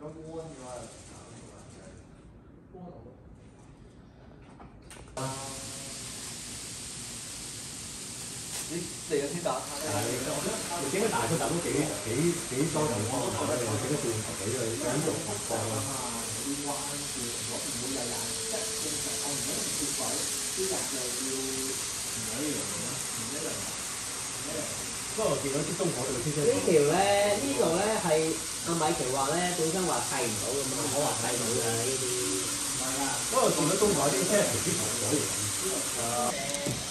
你嚟咗先打？係你整個大個站都幾多地方啊？你整個斷頭俾佢緊做學課啊！不過見到啲中學度先呢條咧，呢度咧係阿米奇話咧，本身話砌唔到㗎嘛，我話砌到㗎呢啲。不過見到中學啲車係啲頭咗嚟。